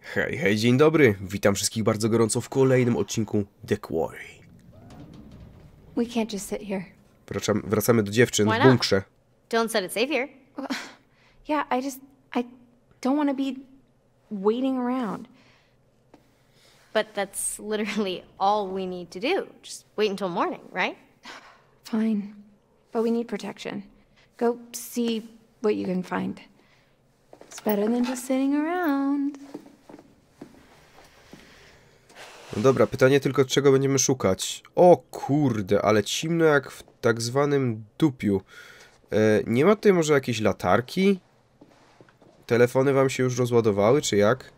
Hej, hej, dzień dobry. Witam wszystkich bardzo gorąco w kolejnym odcinku The Quarry. We can't just sit here. Wracamy do dziewczyn w bunkrze. Dylan said it's safe here. Yeah, I don't want to be waiting around. But that's literally all we need to do. Just wait until morning, right? Fine. But we need protection. Go see what you can find. It's better than just sitting around. No dobra, pytanie tylko, czego będziemy szukać. O kurde, ale cimno jak w tak zwanym dupiu. Nie ma tutaj może jakiejś latarki? Telefony wam się już rozładowały, czy jak?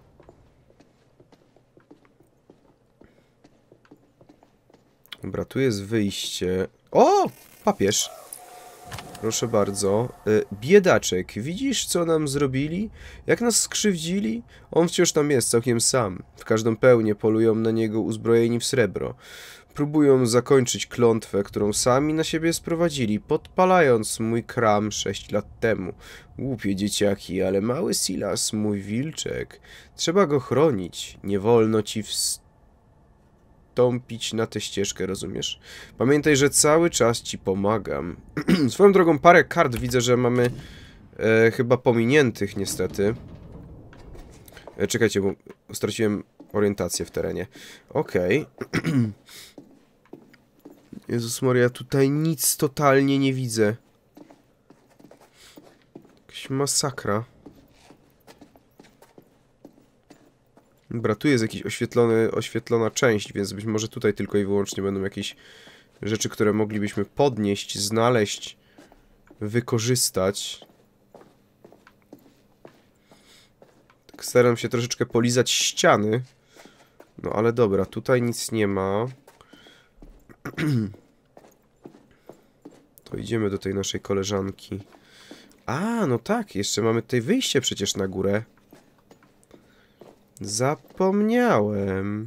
Dobra, tu jest wyjście. O! Papież. Proszę bardzo. Biedaczek, widzisz, co nam zrobili? Jak nas skrzywdzili? On wciąż tam jest, całkiem sam. W każdą pełnię polują na niego uzbrojeni w srebro. Próbują zakończyć klątwę, którą sami na siebie sprowadzili, podpalając mój kram 6 lat temu. Głupie dzieciaki, ale mały Silas, mój wilczek. Trzeba go chronić. Nie wolno ci wstąpić na tę ścieżkę, rozumiesz? Pamiętaj, że cały czas ci pomagam. Swoją drogą parę kart widzę, że mamy chyba pominiętych niestety. Czekajcie, bo straciłem orientację w terenie. Okej. Jezus Maria, tutaj nic totalnie nie widzę. Jakaś masakra. Dobra, tu jest jakiś oświetlona część, więc być może tutaj tylko i wyłącznie będą jakieś rzeczy, które moglibyśmy podnieść, znaleźć, wykorzystać. Tak staram się troszeczkę polizać ściany. No ale dobra, tutaj nic nie ma. To idziemy do tej naszej koleżanki. A, no tak, jeszcze mamy tutaj wyjście przecież na górę. Zapomniałem.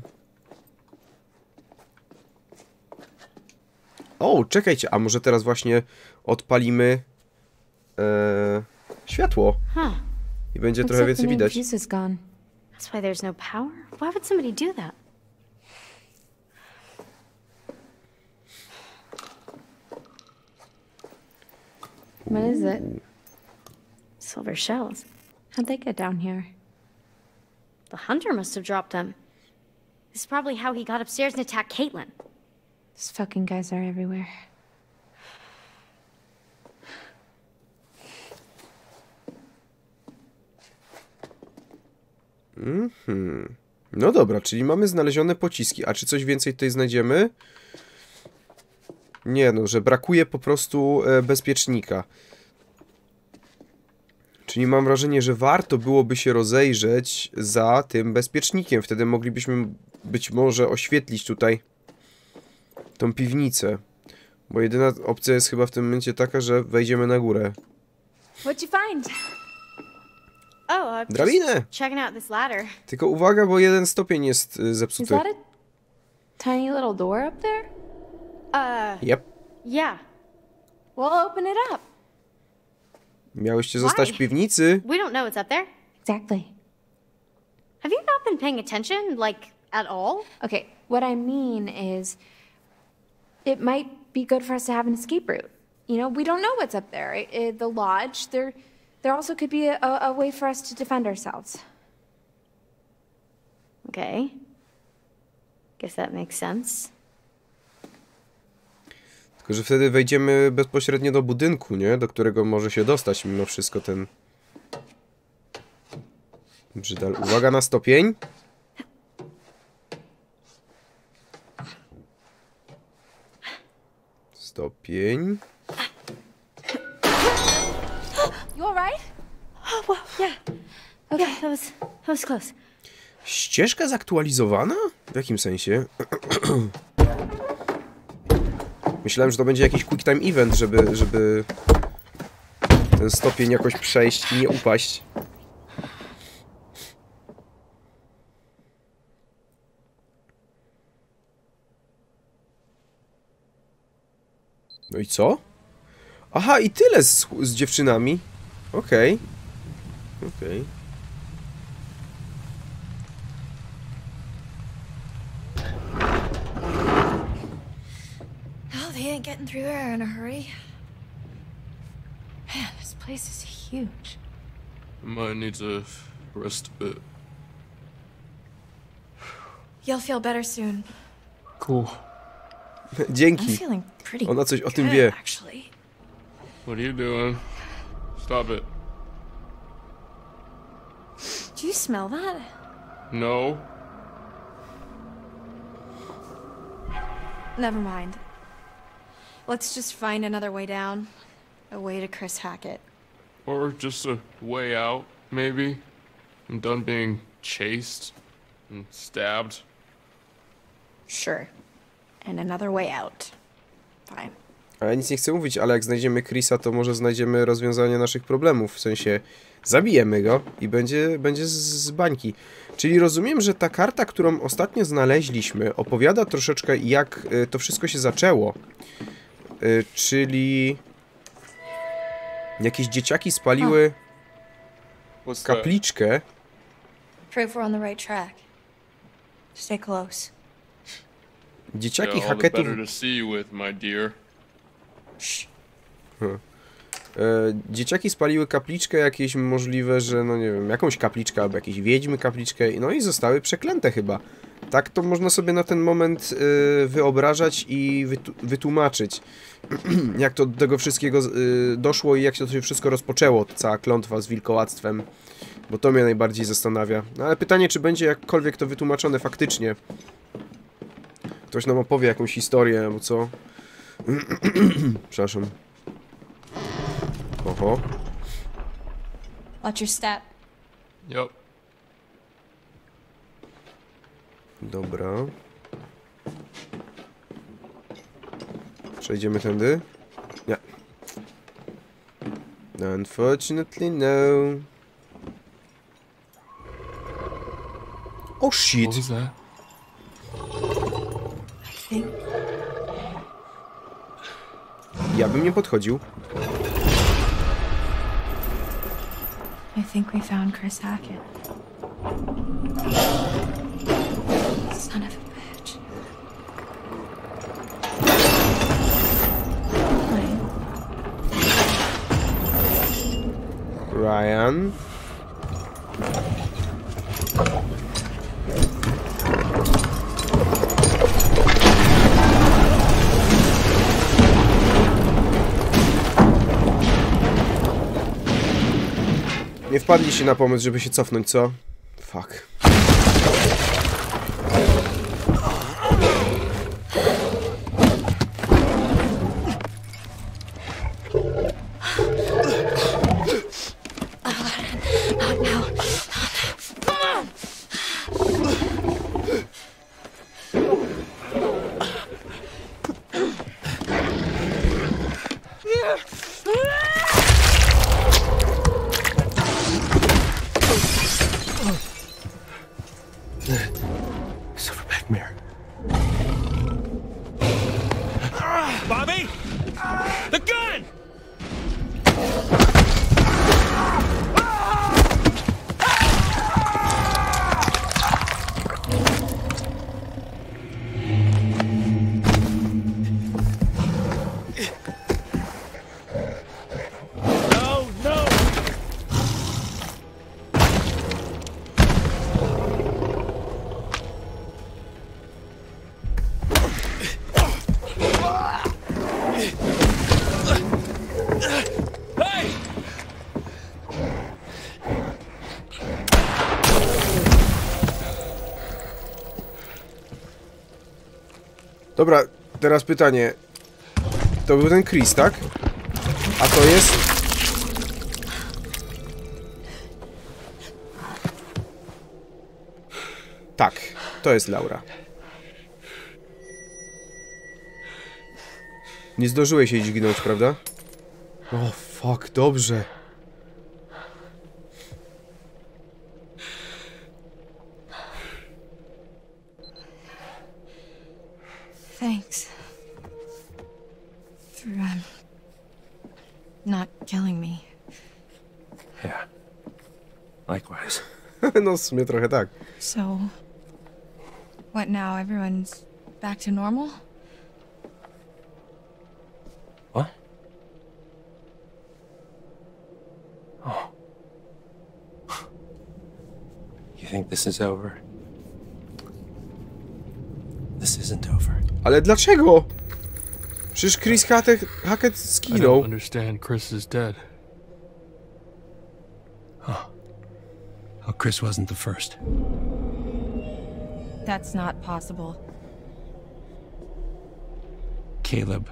O, czekajcie, a może teraz właśnie odpalimy światło. I będzie trochę więcej widać. That's why there's no power? Why would somebody do that? What is it? Silver shells. How'd they get down here? The hunter must have dropped them. This is probably how he got upstairs and attacked Caitlin. These fucking guys are everywhere. No dobra, czyli mamy znalezione pociski. A czy coś więcej tutaj znajdziemy? Nie no, że brakuje po prostu bezpiecznika. Czyli mam wrażenie, że warto byłoby się rozejrzeć za tym bezpiecznikiem. Wtedy moglibyśmy być może oświetlić tutaj tą piwnicę. Bo jedyna opcja jest chyba w tym momencie taka, że wejdziemy na górę. What'd you find? Oh, Drabinę! checking out this ladder. Tylko uwaga, bo jeden stopień jest Is zepsuty. that a tiny little door up there? Yep. Yeah. Well, open it up. Miałyście zostać w piwnicy. We don't know what's up there. Exactly. Have you not been paying attention, like, at all? Okay, what I mean is, it might be good for us to have an escape route. You know, we don't know what's up there. The lodge, there also could be a way for us to defend ourselves. Okay. Guess that makes sense. Tylko, że wtedy wejdziemy bezpośrednio do budynku, nie? Do którego może się dostać mimo wszystko ten brzydal. Uwaga na stopień. Stopień. You all right? Oh, well, yeah. Okay, that was close. Ścieżka zaktualizowana? W jakim sensie? Myślałem, że to będzie jakiś quick time event, żeby ten stopień jakoś przejść i nie upaść. No i co? Aha, i tyle z dziewczynami. Okej. Okej. they ain't getting through there in a hurry. Man, this place is huge. Might need to rest a bit. You'll feel better soon. Cool. I'm Dzięki. feeling pretty Ona coś o tym good, wie. actually. What are you doing? Stop it. Do you smell that? No. Never mind. Let's just find another way down. A way to Chris Hackett. Or just a way out, maybe. I'm done being chased and stabbed. Sure. And another way out. Fine. Ale ja nic nie chcę mówić, ale jak znajdziemy Chrisa, to może znajdziemy rozwiązanie naszych problemów. W sensie zabijemy go i będzie z bańki. Czyli rozumiem, że ta karta, którą ostatnio znaleźliśmy, opowiada troszeczkę, jak to wszystko się zaczęło. Czyli jakieś dzieciaki spaliły kapliczkę. Prove we're on the right track. Stay close. Dzieciaki Yeah, all the Hacketów... better to see you with, my dear. Dzieciaki spaliły kapliczkę jakieś możliwe, że no nie wiem, jakąś kapliczkę albo jakieś wiedźmy kapliczkę, no i zostały przeklęte chyba. Tak to można sobie na ten moment wyobrażać i wytłumaczyć, jak to do tego wszystkiego doszło i jak to się wszystko rozpoczęło, ta cała klątwa z wilkołactwem, bo to mnie najbardziej zastanawia. No ale pytanie, czy będzie jakkolwiek to wytłumaczone faktycznie. Ktoś nam opowie jakąś historię, albo co? Przepraszam. Oho. Watch your step. Yep. Dobra. Przejdziemy tędy? Nie. Unfortunately no. Oh shit. What was that? I think Ja bym nie podchodził. we found Chris Hackett. Son of a bitch. Ryan. Nie wpadliście na pomysł, żeby się cofnąć, co? Fuck. Silverback mare. Bobby! The gun! No, no! Hey! Dobra, teraz pytanie. To był ten Chris, tak? A to jest... Tak, to jest Laura. Nie zdążyłeś jej dźgnąć, prawda? O, fuck, dobrze. Thanks. For, not killing me. Yeah. Likewise. No, w sumie trochę tak. So, what now? Everyone's back to normal? You think this is over? This isn't over. Ale dlaczego? Przecież Chris Hackett I don't zginął. understand. Chris is dead. Oh, Chris wasn't the first. That's not possible. Caleb.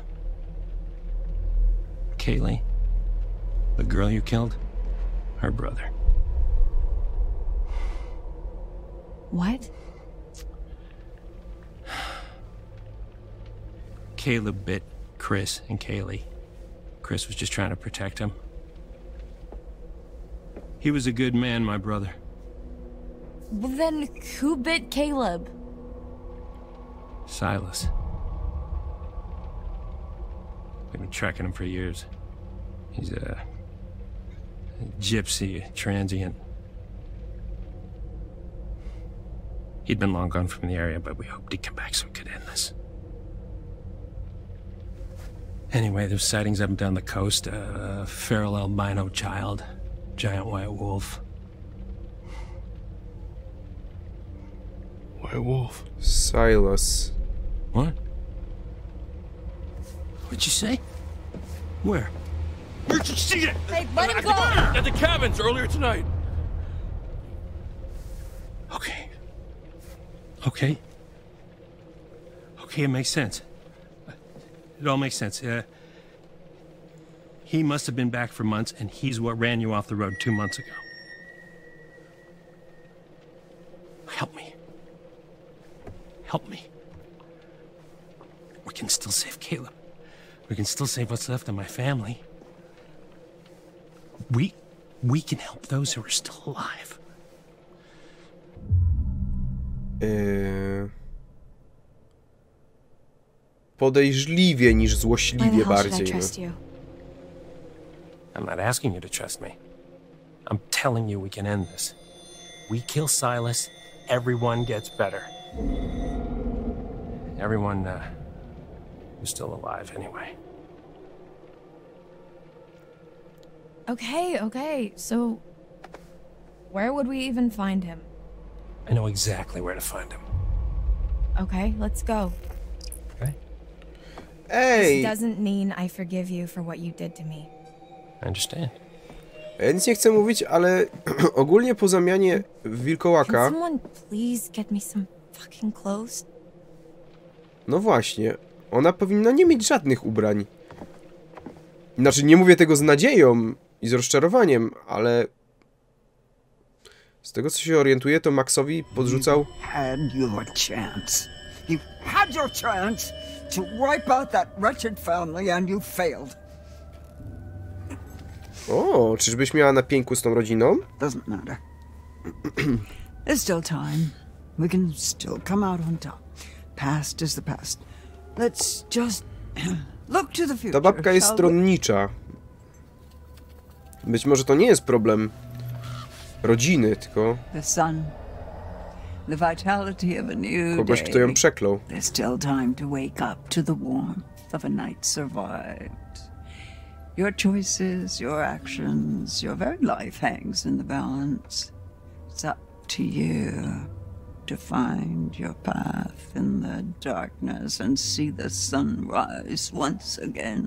Kaylee. The girl you killed? Her brother. What? Caleb bit Chris and Kaylee. Chris was just trying to protect him. He was a good man, my brother. Well, then who bit Caleb? Silas. We've been tracking him for years. He's a gypsy, a transient. He'd been long gone from the area, but we hoped he'd come back so we could end this. Anyway, there's sightings up and down the coast. A feral albino child, giant white wolf. White wolf. Silas. What? What'd you say? Where? Where'd you see it? Hey, let him go! At the cabins earlier tonight. Okay. Okay. Okay, it makes sense. It all makes sense. He must have been back for months, and he's what ran you off the road 2 months ago. Help me. Help me. We can still save Caleb. We can still save what's left of my family. We can help those who are still alive. Podejrzliwie niż Why the złośliwie hell should I bardziej. trust No. you? I'm not asking you to trust me. I'm telling you we can end this. We kill Silas, everyone gets better. Everyone, who's still alive anyway. Okay, so where would we even find him? I know exactly where to find him. Okay, let's go. Okay? Ej! This doesn't mean I forgive you for what you did to me. I understand. Ja nic nie chcę mówić, ale ogólnie po zamianie w Can wilkołaka... someone please get me some fucking clothes? No właśnie, ona powinna nie mieć żadnych ubrań. Znaczy, nie mówię tego z nadzieją i z rozczarowaniem, ale... Z tego, co się orientuję, to Maxowi podrzucał... Had your chance. You had your chance to wipe out that wretched family and you failed. O, czyżbyś miała na pięku z tą rodziną? Doesn't matter. There's still time. We can still come out on top. Past is the past. Let's just look to the future. Ta babka jest shall we? stronnicza. Być może to nie jest problem rodziny, tylko The sun. The vitality of a new kogoś, day. kto ją przeklął. There's still time to wake up to the warmth of a night survived. Your choices, your actions, your very life hangs in the balance. It's up to you to find your path in the darkness and see the sun rise once again.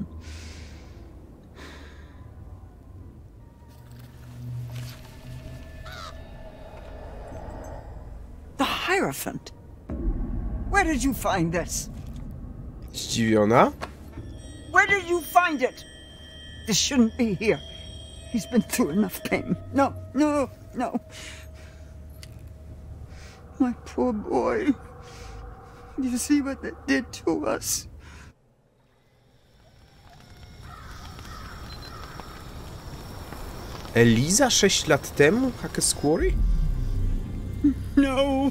The Hierophant. Where did you find this? Zdziwiona? Where did you find it? This shouldn't be here. He's been through enough pain. No. My poor boy. You see what they did to us? Eliza 6 lat temu? Hackett Quarry? No.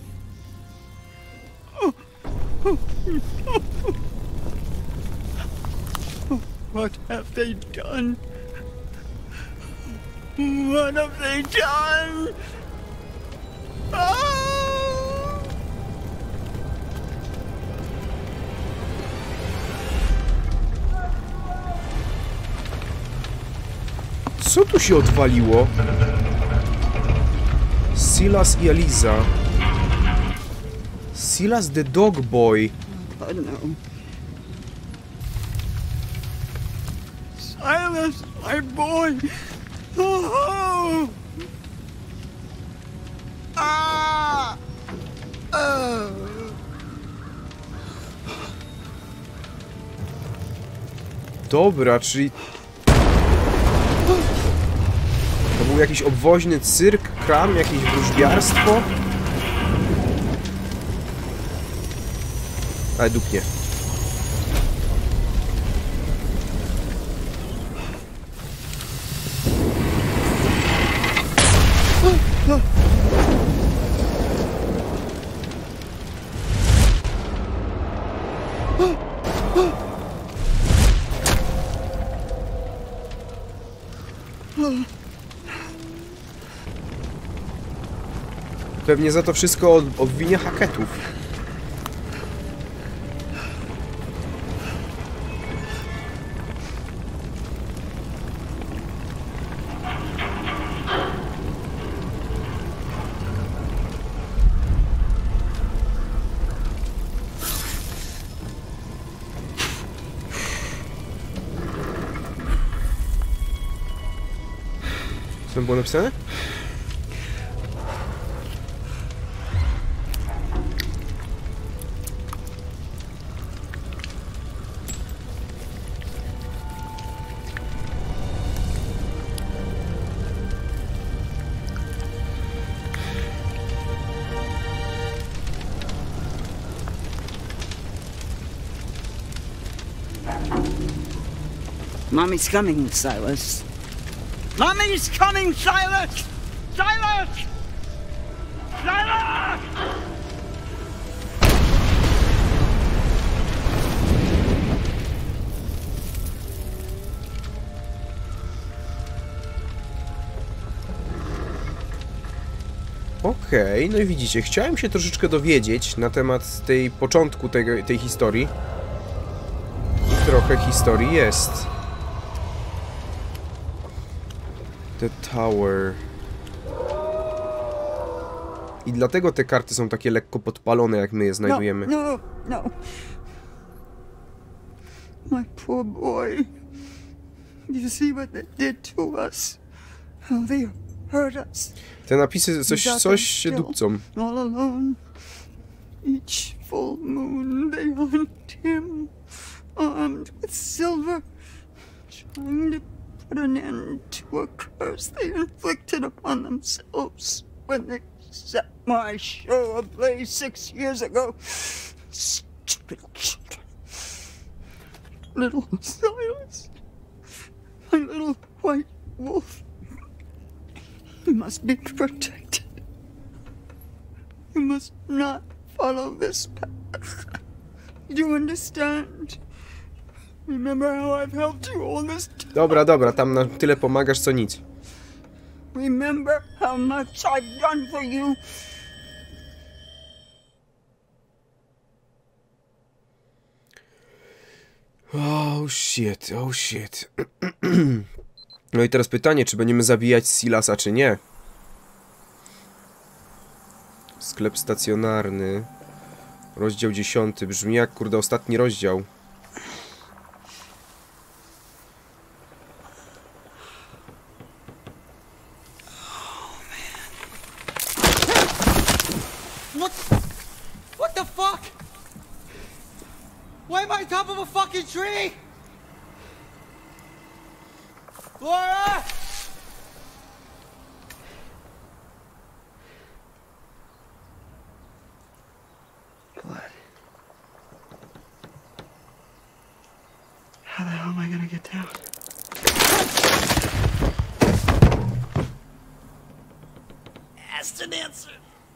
What have they done? What have they done? Oh! Co tu się odwaliło? Silas i Eliza. Silas the dog boy. Oh no. Silas, my boy. Oh. Ah. Oh. Dobra, czyli... To był jakiś obwoźny cyrk, kram, jakieś wróżbiarstwo? Ale dupnie. Pewnie za to wszystko obwinia hacketów. Co tam było napisane? Mommy's coming, Silas. Mommy's coming, Silas! Silas! Silas! Okej, no i widzicie, chciałem się troszeczkę dowiedzieć na temat tej początku tej historii. I trochę historii jest. The Tower. I dlatego te karty są takie lekko podpalone, jak my je znajdujemy. No, no, no. My poor boy. You see what they did to us? How they hurt us. Te napisy coś się dupcą. All alone. Each full moon they hunt him, armed with silver, trying to put an end to a curse they inflicted upon themselves when they set my show ablaze 6 years ago. Stupid children. Little Silas, my little white wolf. You must be protected. You must not follow this path. Do you understand? Remember how I've helped you all this time? Dobra, tam na tyle pomagasz, co nic. Remember how much I've done for you? Oh shit, oh shit. No i teraz pytanie, czy będziemy zabijać Silasa, czy nie? Sklep stacjonarny. Rozdział 10. Brzmi jak, kurde, ostatni rozdział. What the fuck? Why am I on top of a fucking tree? Laura! Blood. How the hell am I gonna get down? Asked an answer.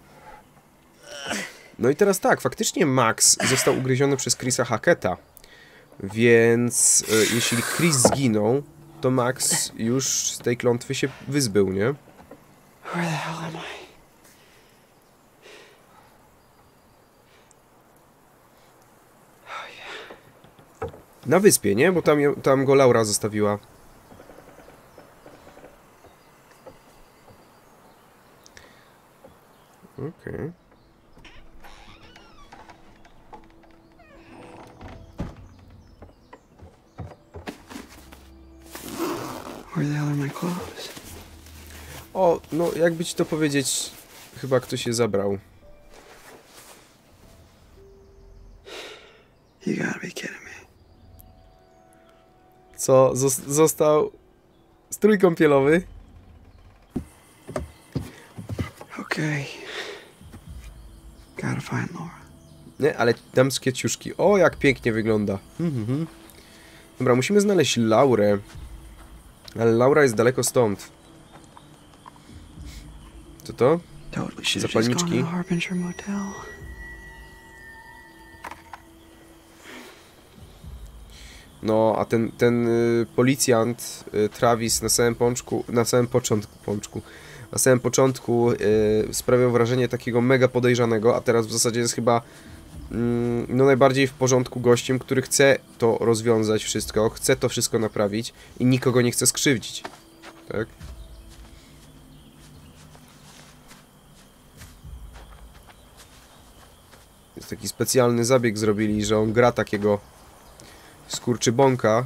No i teraz tak, faktycznie Max został ugryziony przez Chrisa Hacketa. Więc jeśli Chris zginął, to Max już z tej klątwy się wyzbył, nie? Where the hell am I? Na wyspie, nie? Bo tam go Laura zostawiła. Okej. Where the hell are my clothes? O, no jakby ci to powiedzieć, chyba ktoś je zabrał. You gotta be kidding me. Co? Został strój kąpielowy? Okay. Gotta find Laura. Nie, ale damskie ciuszki. O, jak pięknie wygląda. Dobra, musimy znaleźć Laurę. Ale Laura jest daleko stąd. Co to? Totally should have just Zapalniczki. gone to the Harbinger Motel. No, a ten policjant Travis na samym początku sprawiał wrażenie takiego mega podejrzanego, a teraz w zasadzie jest chyba no najbardziej w porządku gościem, który chce to rozwiązać wszystko, chce to wszystko naprawić i nikogo nie chce skrzywdzić. Tak? Jest taki specjalny zabieg zrobili, że on gra takiego skurczybąka,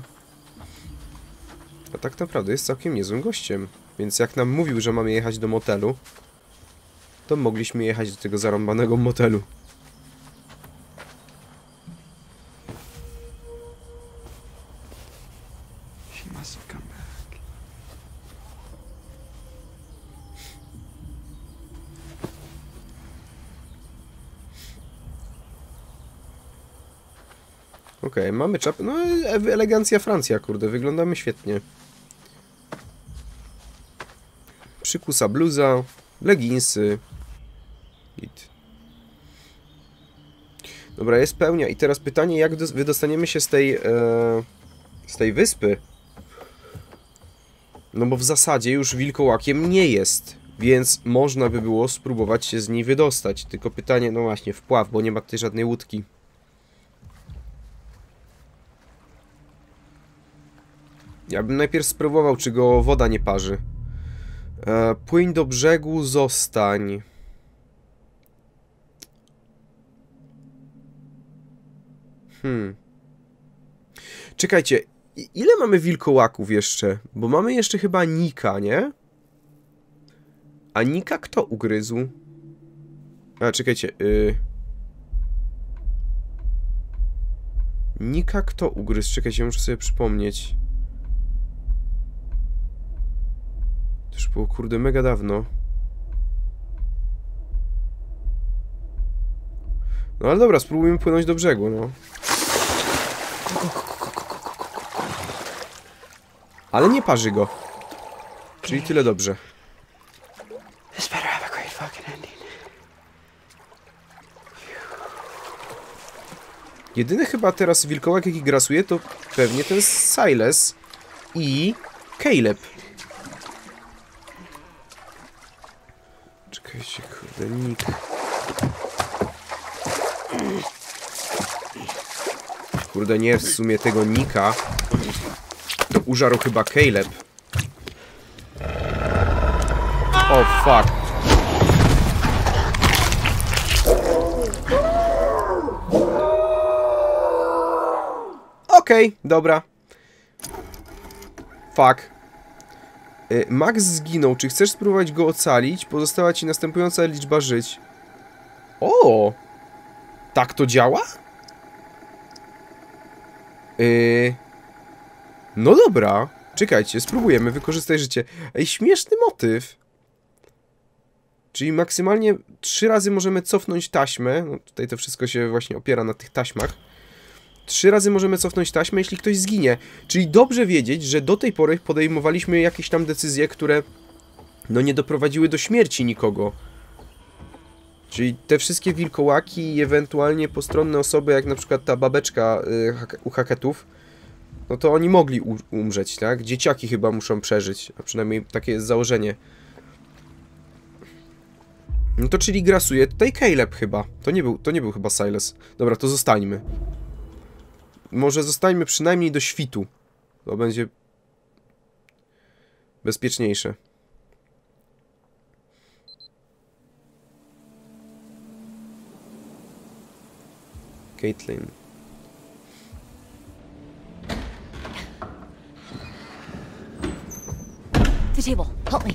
a tak naprawdę jest całkiem niezłym gościem. Więc jak nam mówił, że mamy jechać do motelu, to mogliśmy jechać do tego zarąbanego motelu. She must have come back. Okej, mamy czapę. No, elegancja Francja, kurde, wyglądamy świetnie. Przykusa bluza, leginsy. Git. Dobra, jest pełnia. I teraz pytanie, jak wydostaniemy się z tej wyspy? No bo w zasadzie już wilkołakiem nie jest, więc można by było spróbować się z niej wydostać. Tylko pytanie, no właśnie, wpław, bo nie ma tutaj żadnej łódki. Ja bym najpierw spróbował, czy go woda nie parzy. Płyń do brzegu, zostań. Czekajcie, ile mamy wilkołaków jeszcze? Bo mamy jeszcze chyba Nika, nie? A Nika kto ugryzł? A, czekajcie. Nika kto ugryzł? Czekajcie, muszę sobie przypomnieć. To już było, kurde, mega dawno. No ale dobra, spróbujmy płynąć do brzegu, no. Ale nie parzy go. Czyli tyle dobrze. This better have a great fucking ending. Jedyny chyba teraz wilkołak, jaki grasuje, to pewnie ten Silas i Caleb. Czekajcie, kurde, Nick. Kurde, nie, w sumie tego Nika to użarł chyba Caleb. O, fuck. Okej, dobra. Fuck. Max zginął. Czy chcesz spróbować go ocalić? Pozostała ci następująca liczba żyć. O! Tak to działa? No dobra. Czekajcie, spróbujemy. Wykorzystaj życie. Ej, śmieszny motyw. Czyli maksymalnie 3 razy możemy cofnąć taśmę. No, tutaj to wszystko się właśnie opiera na tych taśmach. 3 razy możemy cofnąć taśmę, jeśli ktoś zginie. Czyli dobrze wiedzieć, że do tej pory podejmowaliśmy jakieś tam decyzje, które no nie doprowadziły do śmierci nikogo. Czyli te wszystkie wilkołaki i ewentualnie postronne osoby, jak na przykład ta babeczka u haketów, no to oni mogli umrzeć, tak? Dzieciaki chyba muszą przeżyć, a przynajmniej takie jest założenie. No to czyli grasuje tutaj Caleb chyba. To nie był chyba Silas. Dobra, to zostańmy. Może zostańmy przynajmniej do świtu. To będzie bezpieczniejsze. Caitlin. The table. Help me.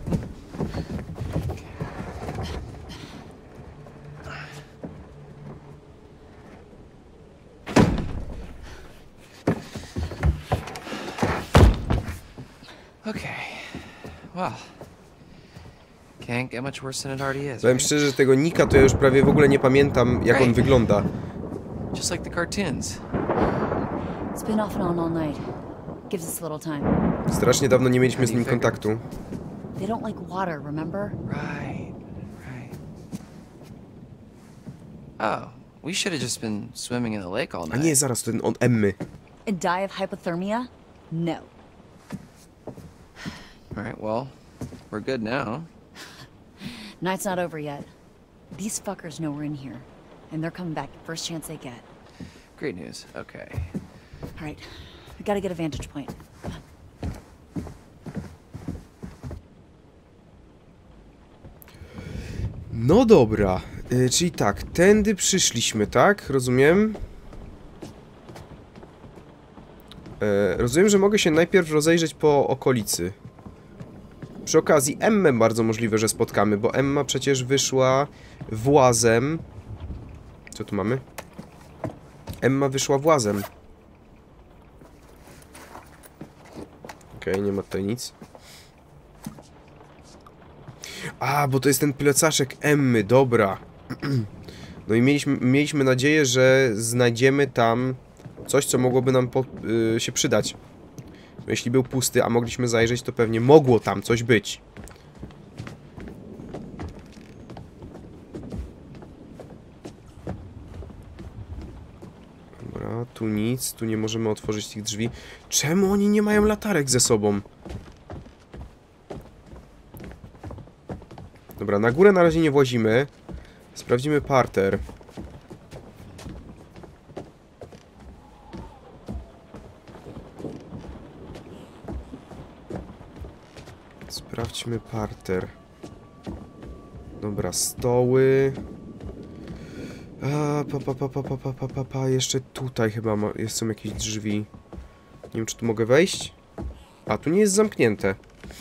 Okay. Well. Can't get much worse than it already is. Powiem szczerze, że tego Nika to ja już prawie w ogóle nie pamiętam, jak on wygląda. Just like the cartoons. It's been off and on all night. Gives us a little time. Strasznie dawno nie mieliśmy z nim kontaktu. They don't like water, remember? Right. Oh, we should have just been swimming in the lake all A night. nie, zaraz, to ten on Emmy. And die of hypothermia? No. Alright, well, we're good now. Night's not over yet. These fuckers know we're in here. And they're coming back first chance they get. Great news. Okay. Alright. We gotta get a vantage point. No dobra, czyli tak, tędy przyszliśmy, tak? Rozumiem? Rozumiem, że mogę się najpierw rozejrzeć po okolicy. Przy okazji Emmę bardzo możliwe, że spotkamy, bo Emma przecież wyszła włazem. Co tu mamy? Emma wyszła włazem. Okej, nie ma tutaj nic. A, bo to jest ten plecaszek Emmy, dobra. No i mieliśmy nadzieję, że znajdziemy tam coś, co mogłoby nam się przydać. No, jeśli był pusty, a mogliśmy zajrzeć, to pewnie mogło tam coś być. Dobra, tu nic, tu nie możemy otworzyć tych drzwi. Czemu oni nie mają latarek ze sobą? Dobra, na górę na razie nie włazimy. Sprawdzimy parter. Sprawdźmy parter. Dobra, stoły. Jeszcze tutaj chyba są jakieś drzwi. Nie wiem, czy tu mogę wejść. A, tu nie jest zamknięte.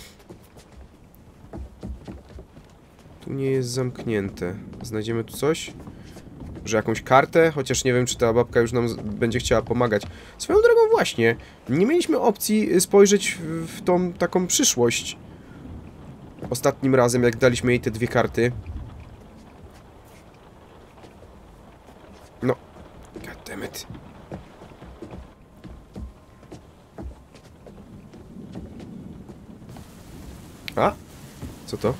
Tu nie jest zamknięte. Znajdziemy tu coś? Może jakąś kartę? Chociaż nie wiem, czy ta babka już nam będzie chciała pomagać. Swoją drogą właśnie, nie mieliśmy opcji spojrzeć w tą taką przyszłość. Ostatnim razem, jak daliśmy jej te dwie karty. No. Goddammit. A? Co to?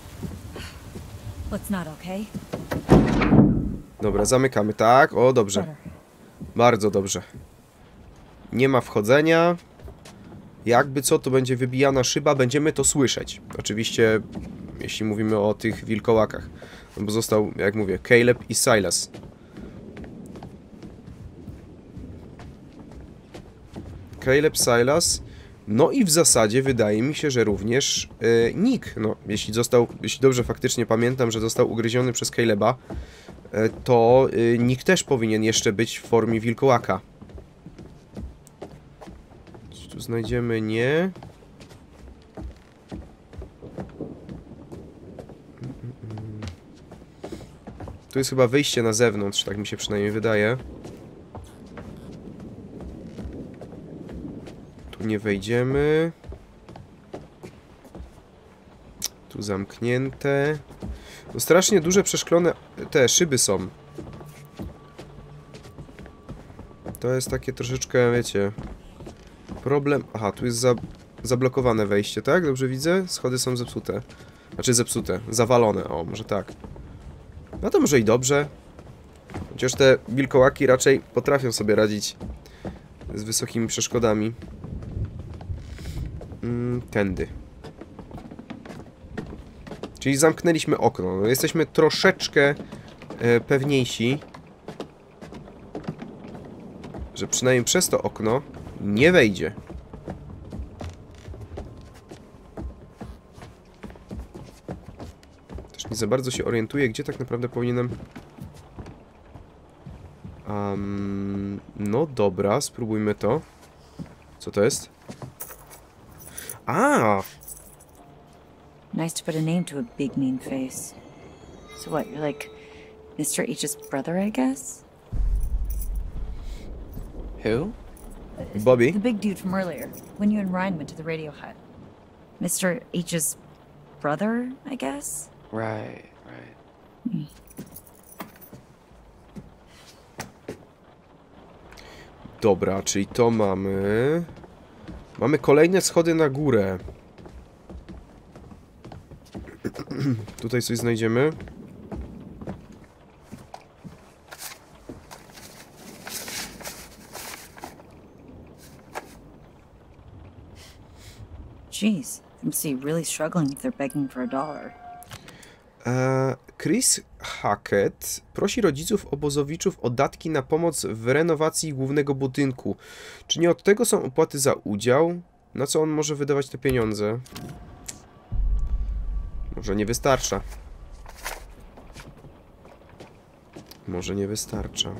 Let's not, okay? Dobra, zamykamy. Tak, o, dobrze. Bardzo dobrze. Nie ma wchodzenia. Jakby co, to będzie wybijana szyba, będziemy to słyszeć. Oczywiście, jeśli mówimy o tych wilkołakach. No bo został, jak mówię, Caleb i Silas. Caleb, Silas. No i w zasadzie wydaje mi się, że również Nick. No, jeśli dobrze faktycznie pamiętam, że został ugryziony przez Caleba, to Nick też powinien jeszcze być w formie wilkołaka. Czy tu znajdziemy? Nie. Tu jest chyba wyjście na zewnątrz, tak mi się przynajmniej wydaje. Tu nie wejdziemy. Tu zamknięte. No strasznie duże przeszklone te szyby są. To jest takie troszeczkę, wiecie, problem. Aha, tu jest zablokowane wejście, tak? Dobrze widzę? Schody są zepsute. Znaczy zepsute, zawalone, o, może tak. No to może i dobrze. Chociaż te wilkołaki raczej potrafią sobie radzić z wysokimi przeszkodami. Tędy. Czyli zamknęliśmy okno. No, jesteśmy troszeczkę pewniejsi, że przynajmniej przez to okno nie wejdzie. Też nie za bardzo się orientuję, gdzie tak naprawdę powinienem... No dobra, spróbujmy to. Co to jest? A! Nice to put a name to a big mean face. So what, you're like Mr. H's brother, I guess? Who? Bobby? The big dude from earlier, when you and Ryan went to the radio hut. Mr. H's brother, I guess? Right. Dobra, czyli to mamy... Mamy kolejne schody na górę. Tutaj coś znajdziemy. Jeez, they must be really struggling if they're begging for $1. Chris Hackett prosi rodziców obozowiczów o datki na pomoc w renowacji głównego budynku. Czy nie od tego są opłaty za udział? Na co on może wydawać te pieniądze? Może nie wystarcza. Może nie wystarcza.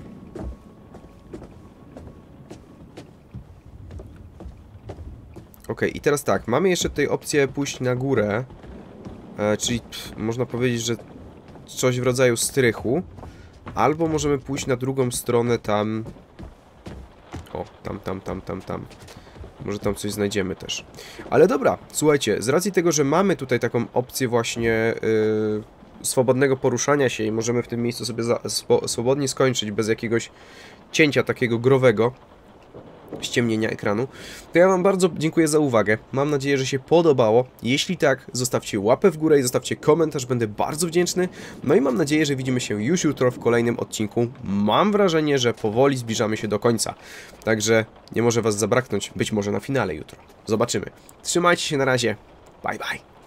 Ok, i teraz tak, mamy jeszcze tutaj opcję pójść na górę. Czyli można powiedzieć, że coś w rodzaju strychu. Albo możemy pójść na drugą stronę tam. O, tam. Może tam coś znajdziemy też. Ale dobra, słuchajcie, z racji tego, że mamy tutaj taką opcję właśnie swobodnego poruszania się i możemy w tym miejscu sobie swobodnie skończyć bez jakiegoś cięcia takiego growego, ściemnienia ekranu, to ja wam bardzo dziękuję za uwagę. Mam nadzieję, że się podobało. Jeśli tak, zostawcie łapę w górę i zostawcie komentarz, będę bardzo wdzięczny. No i mam nadzieję, że widzimy się już jutro w kolejnym odcinku. Mam wrażenie, że powoli zbliżamy się do końca. Także nie może was zabraknąć, być może na finale jutro. Zobaczymy. Trzymajcie się na razie. Bye bye.